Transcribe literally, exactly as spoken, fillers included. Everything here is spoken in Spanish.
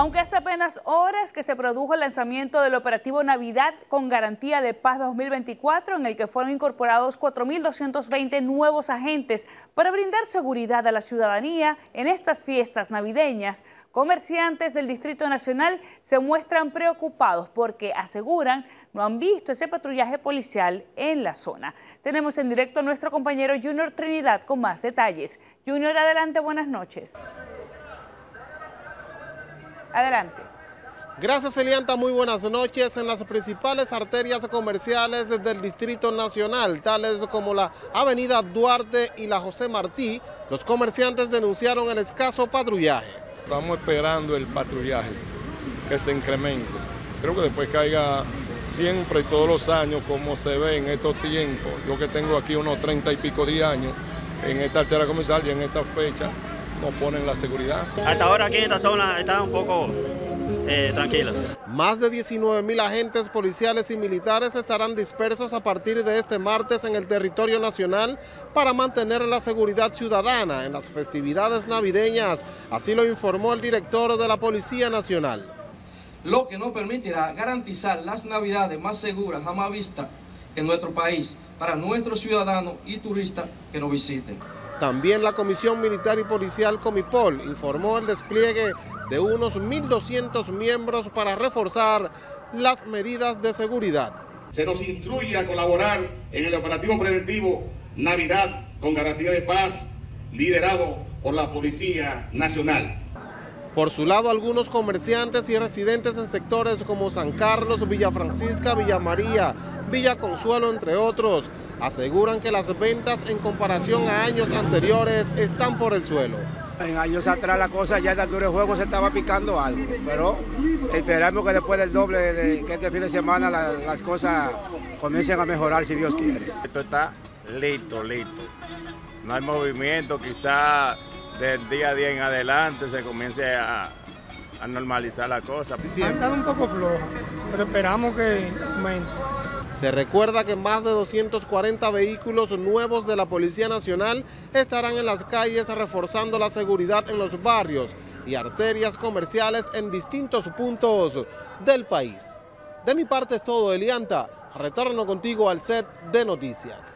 Aunque hace apenas horas que se produjo el lanzamiento del operativo Navidad con Garantía de Paz dos mil veinticuatro, en el que fueron incorporados cuatro mil doscientos veinte nuevos agentes para brindar seguridad a la ciudadanía en estas fiestas navideñas, comerciantes del Distrito Nacional se muestran preocupados porque aseguran no han visto ese patrullaje policial en la zona. Tenemos en directo a nuestro compañero Junior Trinidad con más detalles. Junior, adelante, buenas noches. Adelante. Gracias, Elianta. Muy buenas noches. En las principales arterias comerciales del Distrito Nacional, tales como la Avenida Duarte y la José Martí, los comerciantes denunciaron el escaso patrullaje. Estamos esperando el patrullaje, que se incremente. Creo que después caiga siempre, todos los años, como se ve en estos tiempos. Yo que tengo aquí unos treinta y pico de años, en esta arteria comercial y en esta fecha, nos ponen la seguridad. Hasta ahora aquí en esta zona está un poco eh, tranquila. Más de diecinueve mil agentes policiales y militares estarán dispersos a partir de este martes en el territorio nacional para mantener la seguridad ciudadana en las festividades navideñas, así lo informó el director de la Policía Nacional. Lo que nos permitirá garantizar las navidades más seguras jamás vistas en nuestro país para nuestros ciudadanos y turistas que nos visiten. También la Comisión Militar y Policial Comipol informó el despliegue de unos mil doscientos miembros para reforzar las medidas de seguridad. Se nos instruye a colaborar en el operativo preventivo Navidad con Garantía de Paz, liderado por la Policía Nacional. Por su lado, algunos comerciantes y residentes en sectores como San Carlos, Villa Francisca, Villa María, Villa Consuelo, entre otros, aseguran que las ventas en comparación a años anteriores están por el suelo. En años atrás la cosa ya en la altura del juego se estaba picando algo, pero esperamos que después del doble de que este fin de semana la, las cosas comiencen a mejorar si Dios quiere. Esto está listo, listo. No hay movimiento, quizá del día a día en adelante se comience a, a normalizar la cosa. Ha estado un poco floja, pero esperamos que aumente. Se recuerda que más de doscientos cuarenta vehículos nuevos de la Policía Nacional estarán en las calles reforzando la seguridad en los barrios y arterias comerciales en distintos puntos del país. De mi parte es todo, Elianta. Retorno contigo al set de noticias.